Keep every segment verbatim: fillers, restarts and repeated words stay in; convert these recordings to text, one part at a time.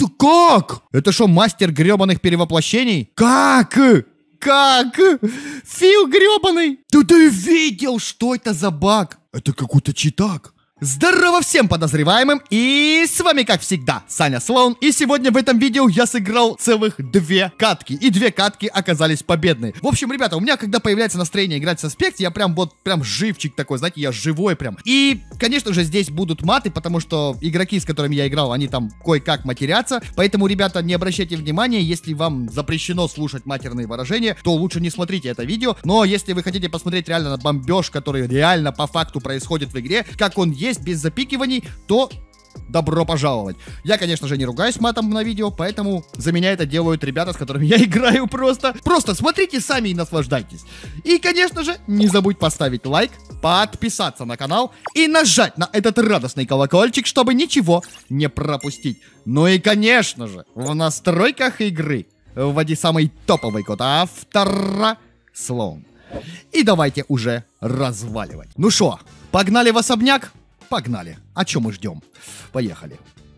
Ты как? Это что, мастер гребаных перевоплощений? Как? Как? Фил гребаный! Ты, ты видел, что это за баг? Это какой-то читак. Здорово всем подозреваемым, и с вами, как всегда, Саня Слоун. И сегодня в этом видео я сыграл целых две катки, и две катки оказались победные. В общем, ребята, у меня, когда появляется настроение играть в Саспекте, я прям вот, прям живчик такой, знаете, я живой прям. И, конечно же, здесь будут маты, потому что игроки, с которыми я играл, они там кое-как матерятся. Поэтому, ребята, не обращайте внимания, если вам запрещено слушать матерные выражения, то лучше не смотрите это видео. Но если вы хотите посмотреть реально на бомбеж, который реально по факту происходит в игре, как он есть, без запикиваний, то добро пожаловать. Я, конечно же, не ругаюсь матом на видео, поэтому за меня это делают ребята, с которыми я играю просто. Просто смотрите сами и наслаждайтесь. И, конечно же, не забудь поставить лайк, подписаться на канал и нажать на этот радостный колокольчик, чтобы ничего не пропустить. Ну и, конечно же, в настройках игры вводи самый топовый код автора Слоун. И давайте уже разваливать. Ну шо, погнали в особняк? Погнали. А чё мы ждем? Поехали.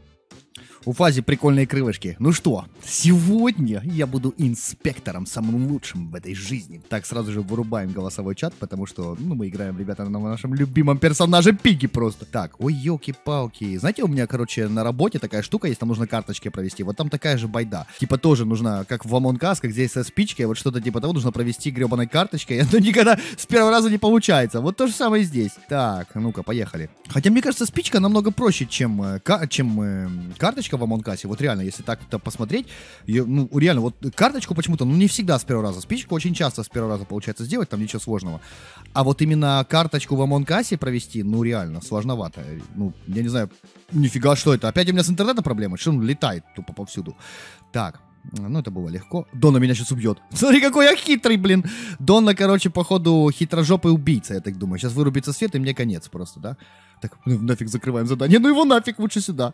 У Фази прикольные крылышки. Ну что, сегодня я буду инспектором, самым лучшим в этой жизни. Так, сразу же вырубаем голосовой чат, потому что, ну, мы играем, ребята, на нашем любимом персонаже Пиги просто. Так, ой, елки-палки. Знаете, у меня, короче, на работе такая штука есть, там нужно карточки провести. Вот там такая же байда. Типа тоже нужно, как в Among Us, как здесь со спичкой, вот что-то типа того, нужно провести гребаной карточкой. Это никогда с первого раза не получается. Вот то же самое здесь. Так, ну-ка, поехали. Хотя, мне кажется, спичка намного проще, чем, чем э, карточка в Among Us. Вот реально, если так-то посмотреть, ее, ну, реально, вот карточку почему-то, ну, не всегда с первого раза. Спичку очень часто с первого раза получается сделать, там ничего сложного. А вот именно карточку в Among Us провести, ну, реально, сложновато. Ну, я не знаю, нифига, что это. Опять у меня с интернетом проблемы, что он летает тупо повсюду. Так. Ну, это было легко. Донна меня сейчас убьет. Смотри, какой я хитрый, блин. Донна, короче, походу, хитрожопый убийца, я так думаю. Сейчас вырубится свет, и мне конец просто, да? Так, ну, нафиг закрываем задание. Ну, его нафиг, лучше сюда.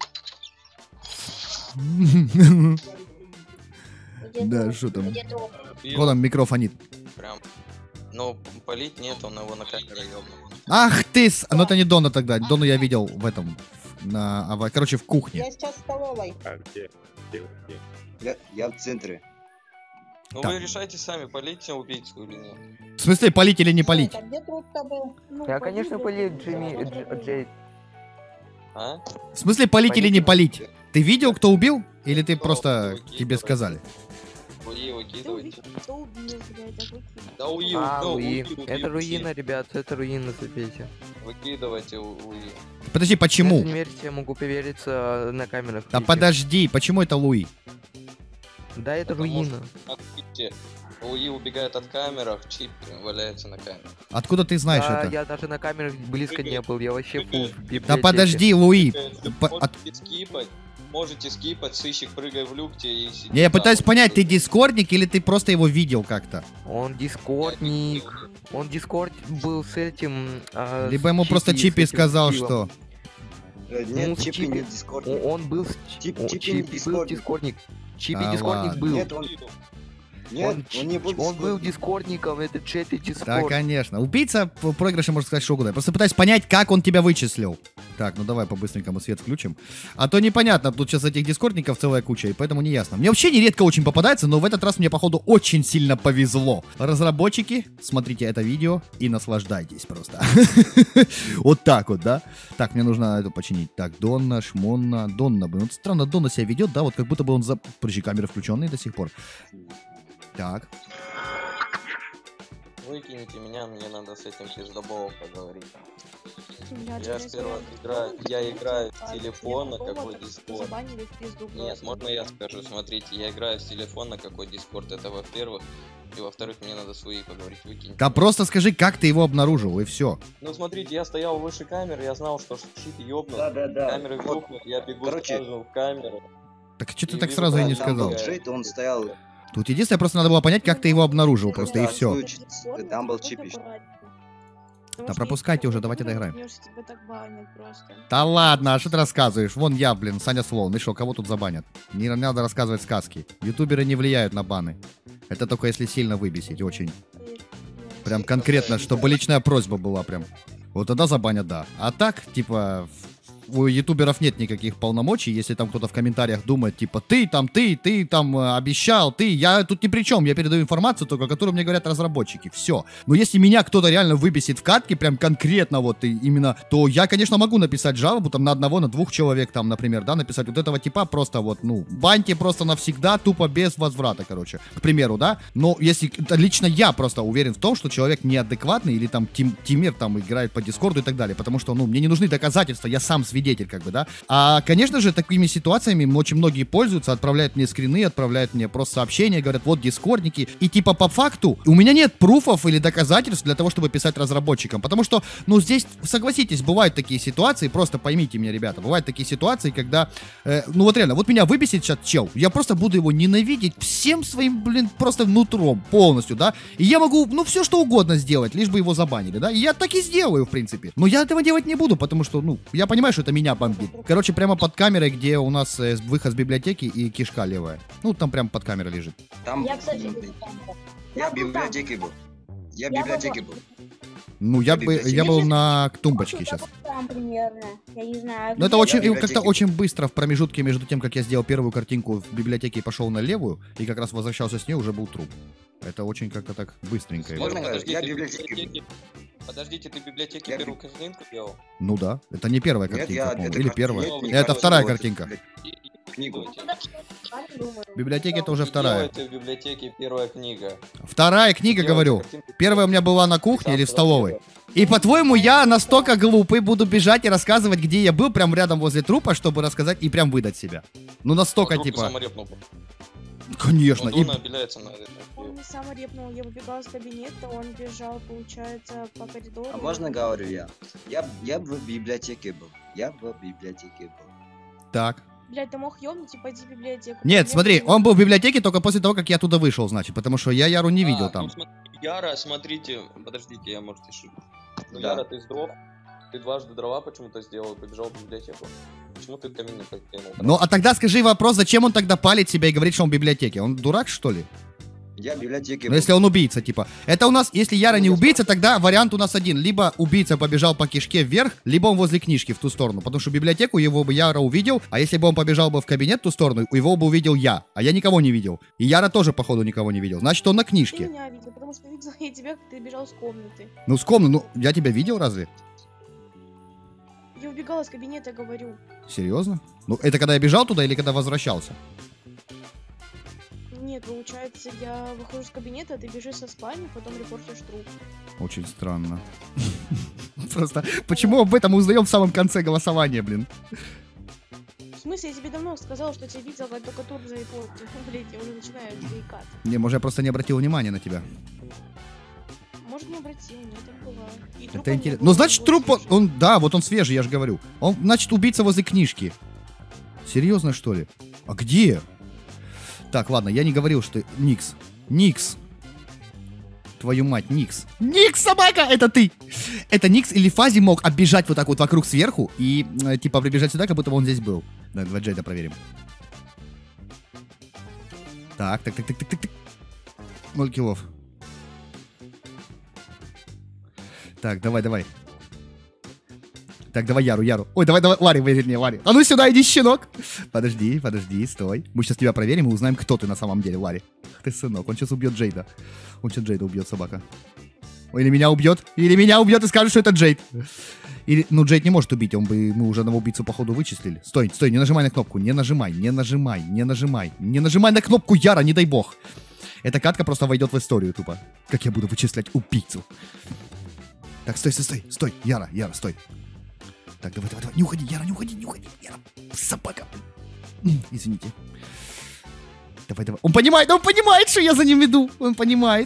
Да, что там? Кто там микрофонит? Прям. Ну, полить нет, он его на камеру ёбнул. Ах ты! Ну, это не Донна тогда. Донну я видел в этом. На, короче, в кухне. Я сейчас в столовой. А где? Где? Где? Я, я в центре. Ну Так. вы решайте сами, полить убийцу или нет. В смысле, полить или не полить? А где труп-то был? Ну, Я, полить, конечно, полил блядь, Джимми, я Дж- тоже Джей. А? В смысле, полить или не Полить. полить? Ты видел, кто убил? Или ты Кто? просто Выкидывай. тебе сказали? Луи выкидывайте. Кто убил, блядь, а вы- Да Луи, А, да, Луи. убил, Это убил, руина, ребят, это руина, смотрите. Выкидывайте у- Луи. Подожди, почему? Если не верите, я могу повериться на камерах. Да видео. подожди, почему это Луи? Да, это Потому руина. что, смотрите, Луи убегает от камерах, чип валяется на камерах. Откуда ты знаешь Да, это? я даже на камерах близко не был, я вообще фул в библиотеке. Да подожди, Луи. Вы По- от- Можете скипать, можете скипать, сыщик, прыгай в люкте и сиди. Я, я там, пытаюсь вот. понять, ты дискордник или ты просто его видел как-то? Он дискордник. Он дискорд был с этим... а, Либо с ему просто с Чипи этим сказал, Филом. что... Э, Ну, Нет, с Чипи Чипи- не в дискорде. О- Он был с... Чип- о, Чипи Чипи не был дискордник. дискордник. Чипи Да дискордник ладно. был. Нет, он, нет, Он, он не был он был дискордник. дискордником, это чет и дискорд. Да, конечно. Убийца в проигрыше может сказать что угодно. Я просто пытаюсь понять, как он тебя вычислил. Так, ну давай по-быстренькому свет включим. А то непонятно, тут сейчас этих дискордников целая куча, и поэтому не ясно. Мне вообще нередко очень попадается, но в этот раз мне, походу, очень сильно повезло. Разработчики, смотрите это видео и наслаждайтесь просто. Вот так вот, да? Так, мне нужно это починить. Так, Донна, Шмонна, Донна. Блин, вот странно, Донна себя ведет, да? Вот как будто бы он за... Подожди, камеры включенные до сих пор. Так. Выкините меня, мне надо с этим пиздоболом поговорить. Блядь, Я я сперва не играю, я играю с А, телефона, я какой готова, дискорд. забанили в пизду Нет, просто. можно я скажу, смотрите, я играю с телефона, какой дискорд, это во-первых. И во-вторых, мне надо свои поговорить, выкинь. Да просто скажи, как ты его обнаружил, и все. Ну смотрите, я стоял выше камеры, я знал, что чип ёбнул. Да, да, да. Камеры Вот, ёбнут, я бегу короче. сразу в камеру. Так что ты И так вижу, сразу и да, не там сказал? был Джейд, он стоял. Тут единственное, просто надо было понять, как ты его обнаружил, просто и Да, все. свой- там был чипиш. Да пропускайте уже, давайте доиграем. Тебя так банят просто. Да ладно, а что ты рассказываешь? Вон я, блин, Саня Слоун. И что, кого тут забанят? Не надо рассказывать сказки. Ютуберы не влияют на баны. Это только если сильно выбесить, очень. Прям конкретно, чтобы личная просьба была прям. Вот тогда забанят, да. А так, типа, у ютуберов нет никаких полномочий, если там кто-то в комментариях думает, типа, ты там, ты, ты там э, обещал, ты, я тут ни при чем, я передаю информацию только, которую мне говорят разработчики, все. Но если меня кто-то реально выбесит в катке, прям конкретно вот и именно, то я, конечно, могу написать жалобу там на одного, на двух человек там, например, да, написать вот этого типа просто вот, ну, баньте просто навсегда, тупо без возврата, короче, к примеру, да. Но если, лично я просто уверен в том, что человек неадекватный или там тим, тимир там играет по дискорду и так далее, потому что, ну, мне не нужны доказательства, я сам свидетель, как бы, да. А, конечно же, такими ситуациями очень многие пользуются, отправляют мне скрины, отправляют мне просто сообщения, говорят, вот дискордники, и типа по факту у меня нет пруфов или доказательств для того, чтобы писать разработчикам, потому что, ну, здесь, согласитесь, бывают такие ситуации, просто поймите меня, ребята, бывают такие ситуации, когда, э, ну, вот реально, вот меня выбесит сейчас чел, я просто буду его ненавидеть всем своим, блин, просто нутром, полностью, да, и я могу, ну, все что угодно сделать, лишь бы его забанили, да, и я так и сделаю, в принципе, но я этого делать не буду, потому что, ну, я понимаю, что это меня бомбит. Короче, прямо под камерой, где у нас э, выход с библиотеки и кишка левая, ну, там прям под камерой лежит. Там... Я, кстати, Я в библиотеке был. Я в библиотеке был. Ну, я, бы, я был на тумбочке сейчас. Там примерно, я не знаю. Но это где- очень, Я в как-то библиотеке. очень быстро в промежутке между тем, как я сделал первую картинку в библиотеке и пошел на левую, и как раз возвращался с ней, уже был труп. Это очень как-то так быстренько. Можно идет. говорить? Я в ты библиотеке библиотеке- Подождите, ты в библиотеке Я в первую картинку делал? Ну да, это не первая Нет, картинка, я... по-моему, это или как- первая. я не Это хотел вторая вот картинка. эту, блядь, Книгу. В библиотеке это уже вторая. Это в библиотеке первая книга. Вторая книга, Делайте говорю. картинку. Первая у меня была на кухне или в Завтра столовой. первая. И по-твоему, я настолько глупый буду бежать и рассказывать, где я был, прям рядом возле трупа, чтобы рассказать и прям выдать себя. Ну настолько, А вдруг ты типа... саморепнул бы? Конечно. Он И... Дона обеляется на это. Он не сам репнул, я выбегала из кабинета, он бежал, получается, по коридору. А можно говорю я? Я, я в библиотеке был. Я в библиотеке был. Так. Блядь, ты мог ёбнуть и пойти в библиотеку. Нет, Я смотри, поняла. он был в библиотеке только после того, как я оттуда вышел, значит, потому что я Яру не видел А, там. ну, смотри, Яра, смотрите, подождите, я, может, ошибся. Ну, Да. Яра, ты сдох, ты дважды дрова почему-то сделал, побежал в библиотеку. Почему ты камин не покинул? Ну, а тогда скажи вопрос, зачем он тогда палит себя и говорит, что он в библиотеке? Он дурак, что ли? Я в библиотеке Ну, был. если он убийца, типа. Это у нас, если Яра Ну, не я убийца, тогда вариант у нас один. Либо убийца побежал по кишке вверх, либо он возле книжки в ту сторону. Потому что библиотеку его бы Яра увидел, а если бы он побежал бы в кабинет в ту сторону, его бы увидел я. А я никого не видел. И Яра тоже, походу, никого не видел. Значит, он на Ты книжке. меня видел, потому что видела я тебя, как ты бежал с комнаты. Ну, с комнаты, ну, я тебя видел разве? Я убегала из кабинета, говорю. Серьезно? Ну, это когда я бежал туда или когда возвращался? Нет, получается, я выхожу из кабинета, ты бежишь со спальни, потом репортишь труп. Очень странно. Просто, почему об этом мы узнаем в самом конце голосования, блин? В смысле, я тебе давно сказала, что тебя видела, как только тур зарепортил. Блять, я уже начинаю заикаться. Не, может, я просто не обратил внимания на тебя. Может, не обратил, нет, так бывает. И трупа Это не интересно. было, Ну, он значит, был труп, он, свежий. он- да, вот он свежий, я же говорю. Он, значит, убийца возле книжки. Серьезно, что ли? А где? Так, ладно, я не говорил, что... Никс. Никс. Твою мать, Никс. Никс, собака, это ты! Это Никс или Фази мог оббежать вот так вот вокруг сверху и, э, типа, прибежать сюда, как будто бы он здесь был. Да, давай Джейда проверим. Так, так, так, так, так, так, так. Ноль киллов. Так, давай, давай. Так, давай Яру, Яру. Ой, давай, давай, Ларри, вернее, Ларри. А ну сюда, иди, щенок. Подожди, подожди, стой. Мы сейчас тебя проверим и узнаем, кто ты на самом деле, Ларри. Ах ты, сынок, он сейчас убьет Джейда. Он сейчас Джейда убьет, собака. Ой, или меня убьет, или меня убьет и скажет, что это Джейд. Или, ну, Джейд не может убить, он бы, мы уже одного убийцу, походу, вычислили. Стой, стой, не нажимай на кнопку, не нажимай, не нажимай, не нажимай, не нажимай на кнопку, Яра, не дай бог. Эта катка просто войдет в историю, тупо. Как я буду вычислять убийцу. Так, стой, стой, стой, стой, Яра, Яра, стой. Так, давай, давай, давай, не уходи, Яра, не уходи, не уходи, Яра, собака. М, Извините. Давай, давай. Он понимает, он понимает, что я за ним иду. Он понимает.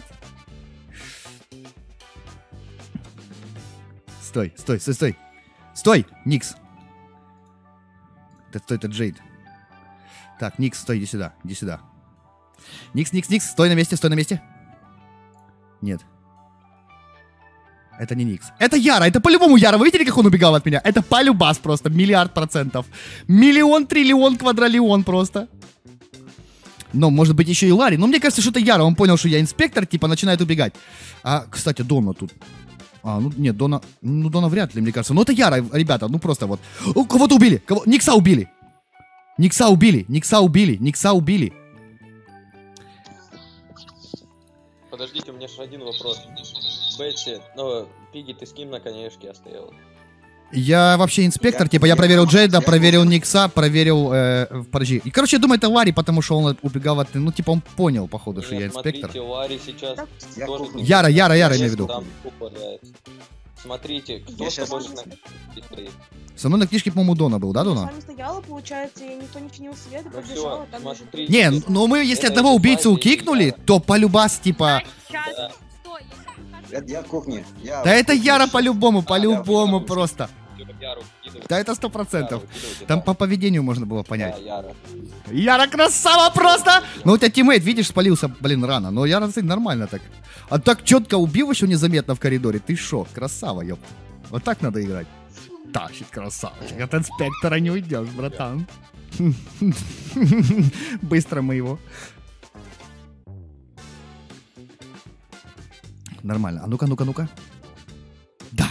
Стой, стой, стой, стой. Стой, Никс. Это, это Джейд. Так, Никс, стой, иди сюда, иди сюда. Никс, Никс, Никс, стой на месте, стой на месте. Нет. Это не Никс. Это Яра, это по-любому Яра. Вы видели, как он убегал от меня? Это полюбас просто, миллиард процентов. Миллион, триллион, квадриллион просто. Но, может быть, еще и Ларри. Но мне кажется, что это Яра. Он понял, что я инспектор, типа, начинает убегать. А, кстати, Донна тут. А, ну нет, Дона... Ну, Дона вряд ли, мне кажется. Ну, это Яра, ребята, ну просто вот. О, кого-то убили! Кого... Никса убили! Никса убили! Никса убили! Никса убили! Подождите, у меня же один вопрос. Бетси, ну, Пиги, ты с кем на конешке оставил? Я вообще инспектор, Я- типа, я я- проверил Джейда, я- проверил Никса, проверил... Э, подожди. И, короче, я думаю, это Ларри, потому что он убегал от... Ну, типа, он понял, походу, что я Нет, инспектор. смотрите, Ларри сейчас Так, Я тоже... кухню. Яра, Яра, Яра, имею в Сейчас виду. там попадает. Смотрите, кто Я с щас- тобой на книжке стоит? Со мной на книжке, по-моему, Дона был, да, с Дона? вами стояла, получается, и никто не чинил свет, и Ну побежала, всё, там лежит... смотрите. Не, ну мы, если Это одного это убийцу Вася и кикнули, Яра. то полюбас, типа... Сейчас, Да. стой, я щас покажу. Я, я кухня. Я Да это кухня Яра щас. по-любому, А, по-любому я- просто. Яру вкидывайте. Да это сто процентов. Яру вкидывайте, Там да. по поведению можно было понять. Да, Яра. Яра красава просто! Ну у тебя тиммейт, видишь, спалился, блин, рано. Но Яра, кстати, нормально так. А так четко убил еще незаметно в коридоре. Ты шо, красава, ёпта. Вот так надо играть. Тащит красавчик. От инспектора не уйдешь, братан. Быстро мы его. Нормально. А ну-ка, ну-ка, ну-ка. Да.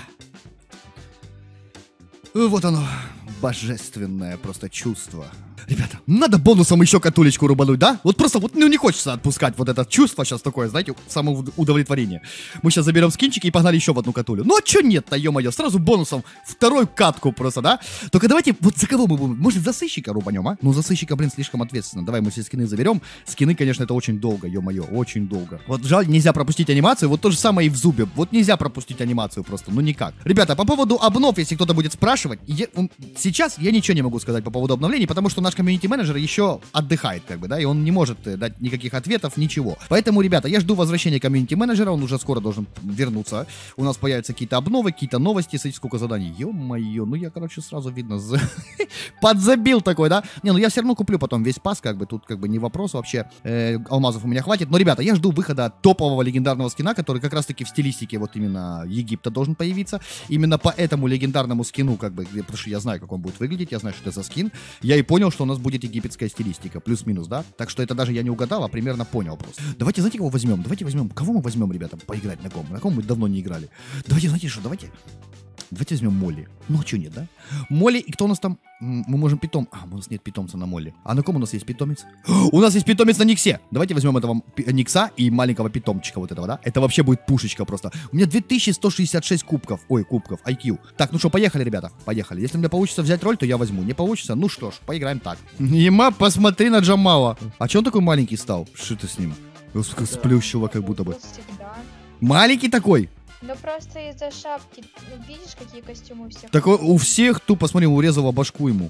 Вот оно. Божественное просто чувство. Ребята, надо бонусом еще катулечку рубануть, да? Вот просто вот ну, не хочется отпускать вот это чувство сейчас такое, знаете, самоудовлетворение. Мы сейчас заберем скинчики и погнали еще в одну катулю. Ну а че нет-то, ё-моё, сразу бонусом вторую катку просто, да? Только давайте, вот за кого мы будем? Может за сыщика рубанем, а? Ну за сыщика, блин, слишком ответственно. Давай мы все скины заберем. Скины, конечно, это очень долго, ё-моё, очень долго. Вот жаль, нельзя пропустить анимацию, вот то же самое и в зубе. Вот нельзя пропустить анимацию просто, ну никак. Ребята, по поводу обнов, если кто-то будет спрашивать, я, он, сейчас я ничего не могу сказать по поводу обновлений, потому что наш комьюнити-менеджер еще отдыхает, как бы, да, и он не может э, дать никаких ответов, ничего. Поэтому, ребята, я жду возвращения комьюнити-менеджера, он уже скоро должен вернуться. У нас появятся какие-то обновы, какие-то новости, смотрите, сколько заданий. Ё-моё, ну я, короче, сразу видно, за... подзабил такой, да? Не, ну я все равно куплю потом весь пас, как бы, тут как бы не вопрос вообще. Э, алмазов у меня хватит. Но, ребята, я жду выхода топового легендарного скина, который как раз-таки в стилистике вот именно Египта должен появиться. Именно по этому легендарному скину, как бы, потому что я знаю, как он будет выглядеть, я знаю, что это за скин. Я и понял, что у нас будет египетская стилистика, плюс-минус, да? Так что это даже я не угадал, а примерно понял просто. Давайте, знаете, кого возьмем? Давайте возьмем, кого мы возьмем, ребята, поиграть на ком? На ком мы давно не играли? Давайте, знаете что, давайте... Давайте возьмем Молли. Ну, а что нет, да? Молли, и кто у нас там? М, Мы можем питом... А, у нас нет питомца на Молли. А на ком у нас есть питомец? У нас есть питомец на Никсе. Давайте возьмем этого пи- Никса и маленького питомчика вот этого, да? Это вообще будет пушечка просто. У меня две тысячи сто шестьдесят шесть кубков. Ой, кубков, ай кью. Так, ну что, поехали, ребята. Поехали. Если у меня получится взять роль, то я возьму. Не получится, ну что ж, поиграем так. Ема, посмотри на Джамала. А че он такой маленький стал? Что ты с ним? Сплющило как будто бы. Всегда. Маленький такой? Ну просто из-за шапки. Ну, видишь, какие костюмы у всех? Так у у всех тупо, смотри, урезала башку ему.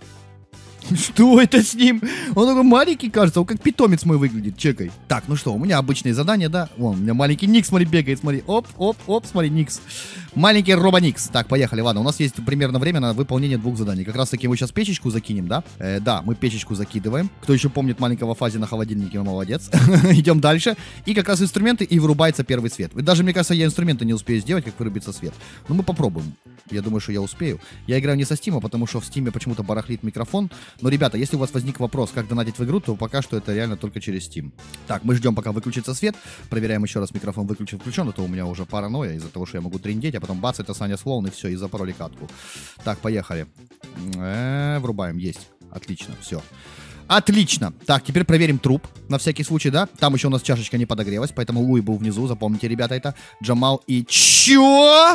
Что это с ним? Он такой маленький, кажется, он как питомец мой выглядит, чекай. Так, ну что, у меня обычные задания, да? Вон, у меня маленький Никс, смотри, бегает, смотри. Оп, оп, оп, смотри, Никс. Маленький Робо Никс. Так, поехали, ладно, у нас есть примерно время на выполнение двух заданий. Как раз таки мы сейчас печечку закинем, да? Э, да, мы печечку закидываем. Кто еще помнит маленького Фази на холодильнике, молодец. Идем дальше. И как раз инструменты, и вырубается первый свет. Даже, мне кажется, я инструменты не успею сделать, как вырубится свет. Но мы попробуем. Я думаю, что я успею. Я играю не со Стима, потому что в Стиме почему-то барахлит микрофон. Но, ребята, если у вас возник вопрос, как донатить в игру, то пока что это реально только через Steam. Так, мы ждем, пока выключится свет. Проверяем еще раз, микрофон выключен, включен. А то у меня уже паранойя из-за того, что я могу трындеть, а потом бац, это Саня Слоун, и все, и запороли катку. Так, поехали. Э-э, врубаем, есть. Отлично, все. Отлично. Так, теперь проверим труп, на всякий случай, да? Там еще у нас чашечка не подогрелась, поэтому Луи был внизу, запомните, ребята, это. Джамал и... Чё?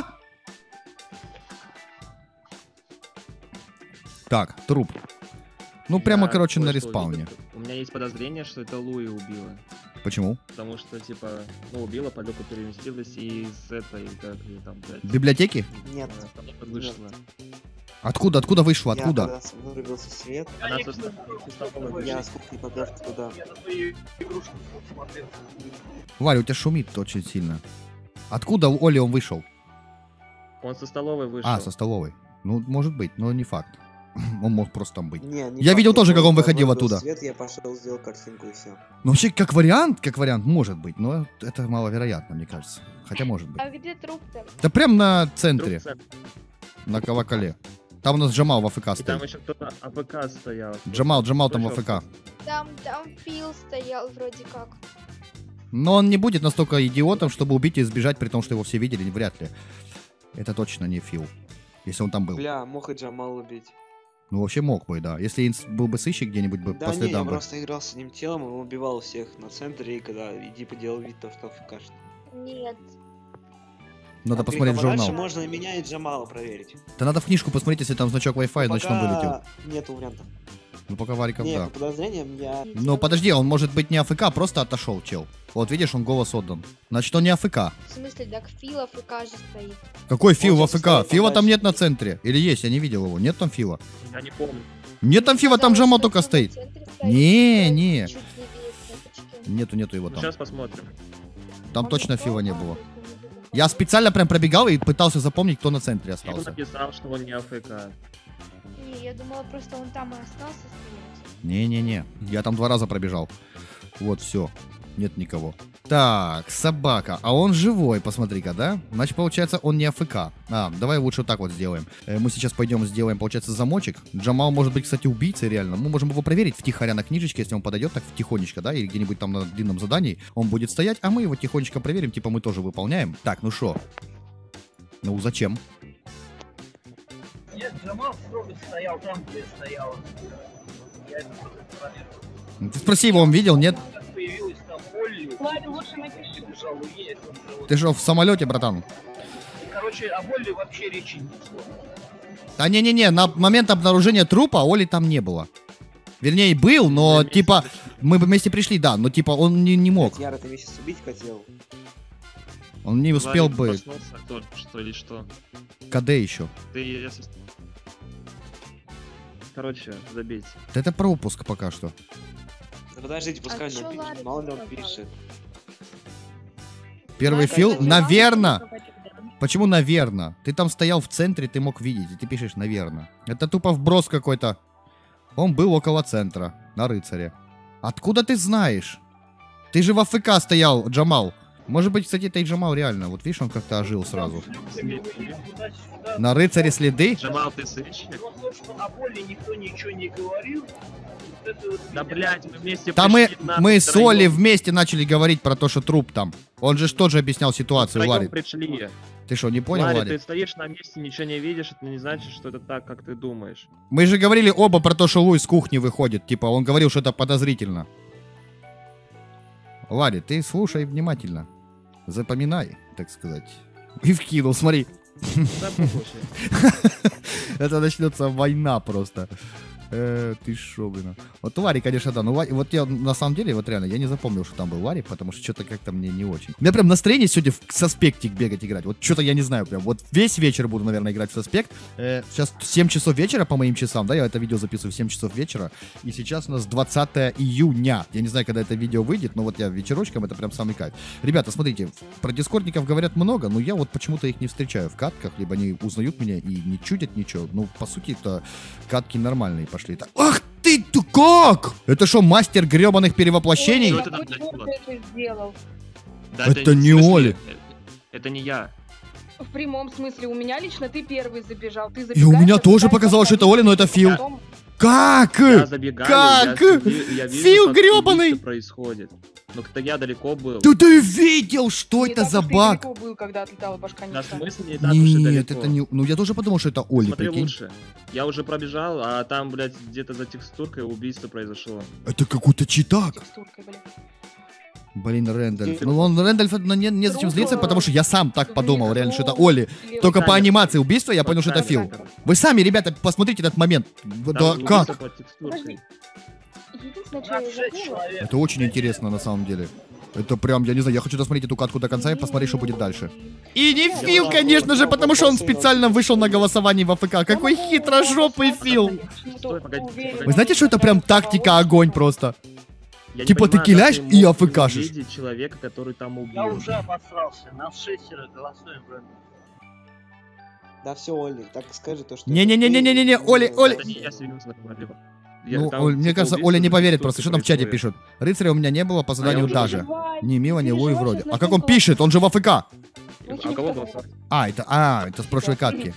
Так, труп. Ну, прямо, Я короче, на кое-что респауне. увидел. У меня есть подозрение, что это Луи убила. Почему? Потому что, типа, ну, убила, по люку переместилась и из этой, как ее там, блядь, Библиотеки? Нет, э, там вышла. Откуда, откуда вышла, я откуда? когда с- вырубился свет, Она со ста- со столовой я вышла. с кухни побег туда. Варя, у тебя шумит очень сильно. Откуда у Оли он вышел? Он со столовой вышел. А, со столовой. Ну, может быть, но не факт. Он мог просто там быть. Не, не Я факт, видел тоже, как он когда выходил вырубил оттуда. Свет, я пошел, сделал картинку и все. Ну, вообще, как вариант, как вариант, может быть, но это маловероятно, мне кажется. Хотя может быть. А где труп-то? Да прям на Вдруг центре, центр. на колоколе. Там у нас Джамал в АФК И там стоит. еще кто-то АПК стоял. Джамал, Джамал там в Слышал? АФК. Там, там Фил стоял вроде как. Но он не будет настолько идиотом, чтобы убить и сбежать, при том, что его все видели, вряд ли. Это точно не Фил. Если он там был. Бля, мог и Джамал убить. Ну, вообще мог бы, да. Если Инс был бы сыщик где-нибудь бы Да по не, я следам бы. просто играл с одним телом, и он убивал всех на центре, и когда иди поделал вид, то что ФКшно. Нет. Надо А посмотреть перед- Дальше журнал. можно и меня, и Джамала проверить. Да надо в книжку посмотреть, если там значок Wi-Fi, значит он вылетел. Пока нету вариантов. Ну, пока Вариков, Не, да. по подозрениям я... Но подожди, он может быть не АФК, просто отошел, чел. Вот видишь, он голос отдан. Значит, он не АФК. В смысле, так Фил АФК же стоит. Какой Фил в Он сейчас АФК? стоит Фила там подальше. нет на центре. Или есть, я не видел его. Нет там Фила. Я не помню. Нет там Фила, там Сказала, Джамал что только он в стоит. центре стоит, Не, что не. чуть левее кнопочки. Нету, нету его там. Сейчас посмотрим. Там Он точно ушел, Фила не а, было. то есть он не был. Я специально прям пробегал и пытался запомнить, кто на центре Фил остался. написал, что он не АФК. Не, я думала, просто он там и остался стоять. Не-не-не, я там два раза пробежал. Вот, все. Нет никого. Так, собака. А он живой, посмотри-ка, да? Значит, получается, он не АФК. А, давай лучше вот так вот сделаем. Э, Мы сейчас пойдем сделаем, получается, замочек. Джамал может быть, кстати, убийцей реально. Мы можем его проверить втихаря на книжечке, если он подойдет так тихонечко, да, или где-нибудь там на длинном задании. Он будет стоять, а мы его тихонечко проверим, типа мы тоже выполняем. Так, ну шо? Ну, зачем? Нет, Джамал строго стоял там, где стоял. Я это контролировал. Ты спроси его, он видел, нет? Как появилась там Олли, Ладно, лучше напиши. бежал есть, он же вот- Ты что, в самолете, братан? Короче, о Олли вообще речи не шло. А не-не-не, на момент обнаружения трупа Оли там не было. Вернее, был, но, Вместе типа, пришли. мы бы вместе пришли, да, но, типа, он не, не мог. Яра, ты меня сейчас убить хотел. Он не успел Варик бы. проснулся только что или что? КД еще. Ты, если... Короче, забейте. Да это пропуск пока что. Да подождите, пускай А чё он напишет. Ларри Мало ли он сказал? пишет. Первый Ладно, фил, зачем? наверно. Почему наверно? Ты там стоял в центре, ты мог видеть, и ты пишешь наверно. Это тупо вброс какой-то. Он был около центра, на рыцаре. Откуда ты знаешь? Ты же в АФК стоял, Джамал. Может быть, кстати, это и Джамал реально. Вот видишь, он как-то ожил сразу. Туда-сюда. На рыцаре следы. Джамал, ты сыщик? Но то, что о Олли никто ничего не говорил, вот это вот Да меня- блять, мы вместе Да мы, пришли на мы с втроём. Олей вместе начали говорить про то, что труп там. Он же ж тоже объяснял ситуацию, Втроём Ларри. пришли. Ты что, не понял, Ларри, Ларри? ты стоишь на месте, ничего не видишь, это не значит, что это так, как ты думаешь. Мы же говорили оба про то, что Луи с кухни выходит. Типа, он говорил, что это подозрительно. Ларри, ты слушай внимательно. Запоминай, так сказать. И вкинул, смотри. Да, похуй. Это начнется война просто. Э, ты шо, блин. Вот Ларри, конечно, да. Ну, Ва- вот я на самом деле, вот реально, я не запомнил, что там был Ларри, потому что что-то как-то мне не очень. У меня прям настроение сегодня в соспектик бегать играть. Вот что-то я не знаю прям. Вот весь вечер буду, наверное, играть в соспект. Э, сейчас семь часов вечера по моим часам, да, я это видео записываю в семь часов вечера. И сейчас у нас двадцатое июня. Я не знаю, когда это видео выйдет, но вот я вечерочком, это прям самый кайф. Ребята, смотрите, про дискордников говорят много, но я вот почему-то их не встречаю в катках, либо они узнают меня и не чудят ничего. Ну, по сути, это катки нормальные пошли. Так, ах ты, ты как? Это что, мастер гребаных перевоплощений? Что это там, блядь, было? сделал? Да Это не в смысле, Оля. это- Это не я. В прямом смысле, у меня лично ты первый забежал. Ты И у меня тоже показалось, что это Оля, но это Фил. Как? Я забегаю, Как? я, ви- я вижу, Фил как грёбаный! убийство происходит. Но когда я далеко был. Да ты видел, что это за баг? был, когда отлетала башка На смысле не так уж и Нет, далеко. это не... Ну, я тоже подумал, что это Оля, Смотри прикинь. лучше. Я уже пробежал, а там, блядь, где-то за текстуркой убийство произошло. Это какой-то читак. Текстуркой, блин. Блин, Рэндальф. Ну, он, Рэндальф, ну, не, не зачем злиться, потому что я сам так подумал, реально, что это Оли. Только по анимации убийства я понял, что это Фил. Вы сами, ребята, посмотрите этот момент. Там Да, убийство как? под текстуркой. Единственное, что я двадцать шесть забыла, человек. Это очень интересно, на самом деле. Это прям, я не знаю, я хочу досмотреть эту катку до конца и посмотреть, что будет дальше. И не Фил, конечно же, потому что он специально вышел на голосование в АФК. Какой хитрожопый Фил. Стой, погоди, погоди. Вы знаете, что это прям тактика огонь просто? Я не Типа ты понимаю, киляешь как и мог АФКшишь. увидеть человека, который там убил. Я уже обосрался, нас шестеро голосуем, Брэндон. Да все, Олли, так скажи то, что... Не-не-не-не-не-не, ты- Оля, Оля. Это не я серьезно говорю. Я- Ну, там, Оль, мне типа, кажется, убийство Оля не за поверит текстуркой просто. Что там в чате происходит. пишут? Рыцаря у меня не было, по заданию уже даже. переживай, Не мило, не Луи переживай, вроде. сейчас А как он настолько- пишет? Он же в АФК. А кого голосовать? А, это, а, это с прошлой катки.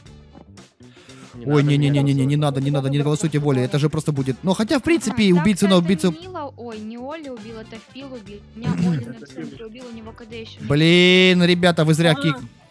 Не Ой, надо не-не-не-не-не, меня не надо, не надо, не голосуйте Воле, это же просто будет... Ну, хотя, в принципе, убийцу на убийцу... Мила, ой, не Оля убил, это Фил убил. Меня Оля на центре убил, у него КД еще. Блин, ребята, вы зря кик...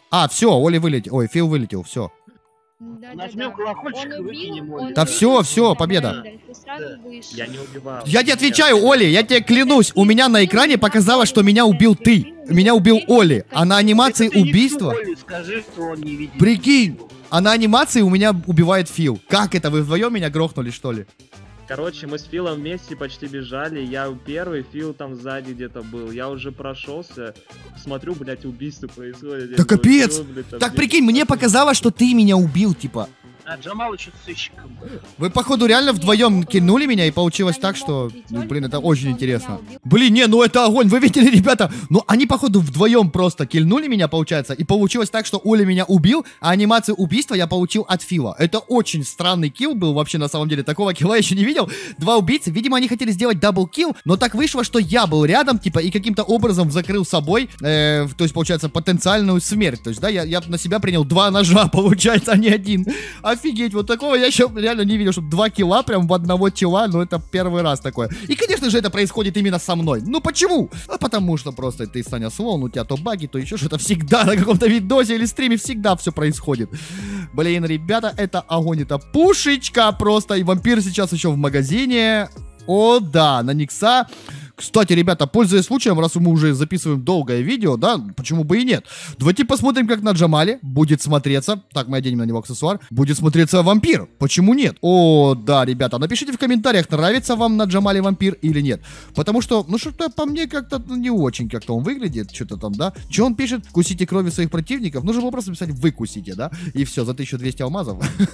А, все, Оли вылетел. Ой, Фил вылетел, все. Нажмем колокольчик и выкинем Оли. Да все, все, победа. Я не убивал. Я тебе отвечаю, Оли, я тебе клянусь, у меня на экране показалось, что меня убил ты. Меня убил Оли, а на анимации убийства... Скажи, что он не видит. Прикинь, а на анимации у меня убивает Фил. Как это, вы вдвоем меня грохнули, что ли? Короче, мы с Филом вместе почти бежали, я первый, Фил там сзади где-то был, я уже прошелся, смотрю, блядь, убийство происходит. Да капец! Так прикинь, мне показалось, что ты меня убил, типа. А Джамал еще сыщиком. Вы, походу, реально вдвоем кинули меня, и получилось так, что... Ну, блин, это очень интересно. Блин, не, ну это огонь, вы видели, ребята? Ну, они, походу, вдвоем просто кильнули меня, получается, и получилось так, что Оля меня убил, а анимацию убийства я получил от Фила. Это очень странный килл был вообще, на самом деле. Такого килла я еще не видел. Два убийцы, видимо, они хотели сделать дабл-килл, но так вышло, что я был рядом, типа, и каким-то образом закрыл собой, э, то есть, получается, потенциальную смерть. То есть, да, я, я на себя принял два ножа, получается, а не один. Офигеть, вот такого я еще реально не видел, чтобы два килла прям в одного тела, ну это первый раз такое. И, конечно же, это происходит именно со мной. Ну почему? А потому что просто ты, Саня Слоун, у тебя то баги, то еще что-то всегда на каком-то видосе или стриме всегда все происходит. Блин, ребята, это огонь, это пушечка просто. И вампир сейчас еще в магазине. О, да, на Никса. Кстати, ребята, пользуясь случаем, раз мы уже записываем долгое видео, да, почему бы и нет. Давайте посмотрим, как на Джамале будет смотреться. Так, мы оденем на него аксессуар. Будет смотреться вампир. Почему нет? О, да, ребята, напишите в комментариях, нравится вам на Джамале вампир или нет. Потому что, ну что-то по мне как-то ну, не очень как-то он выглядит. Что-то там, да. Что он пишет? Кусите крови своих противников. Нужно было просто писать выкусите, да. И все, за тысячу двести алмазов.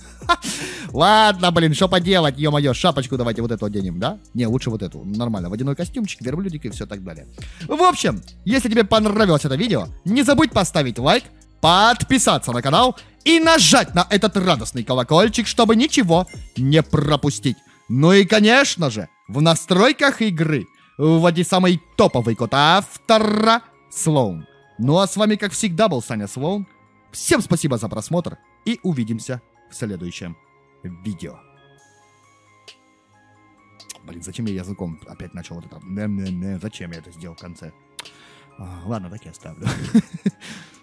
Ладно, блин, что поделать, ё-моё. Шапочку давайте вот эту оденем, да? Не, лучше вот эту. Нормально, водяной костюмчик, верблюдик и все так далее. В общем, если тебе понравилось это видео, не забудь поставить лайк, подписаться на канал и нажать на этот радостный колокольчик, чтобы ничего не пропустить. Ну и, конечно же, в настройках игры вводи самый топовый код автора Слоун. Ну а с вами, как всегда, был Саня Слоун. Всем спасибо за просмотр и увидимся в следующем видео. Блин, зачем я языком опять начал вот это? Не-не-не, зачем я это сделал в конце? А, ладно, так и оставлю.